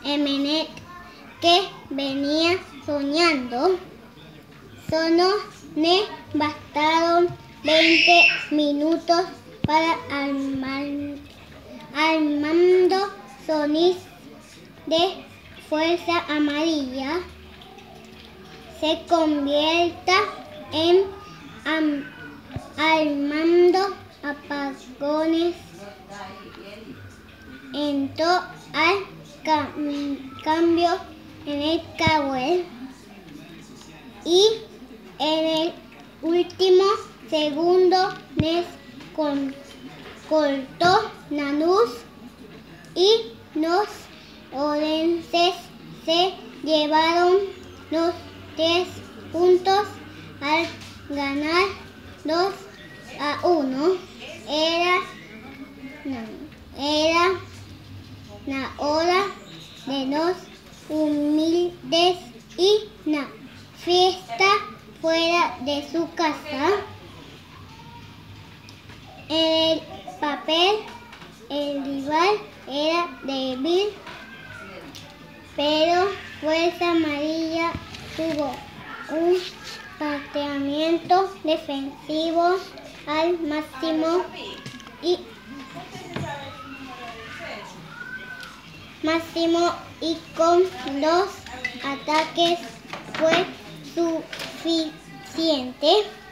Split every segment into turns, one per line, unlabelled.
Emenet, que venía soñando. Solo me bastaron 20 minutos para Armando Solís de Fuerza Amarilla se convierta en Armando Apagones. Entró al cambio en el Cowell y en el último segundo cortó la luz y los orenses se llevaron los 3 puntos al ganar 2-1. Era la hora de los humildes y la fiesta fuera de su casa. En el papel, el rival era débil, pero Fuerza Amarilla tuvo un planteamiento defensivo al máximo y con 2 ataques fue suficiente.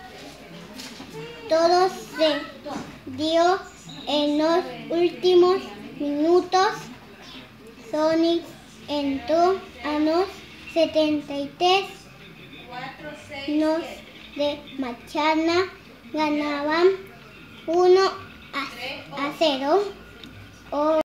Todo se dio en los últimos minutos. Solís entró a los 73. Los de Machana ganaban 1-0.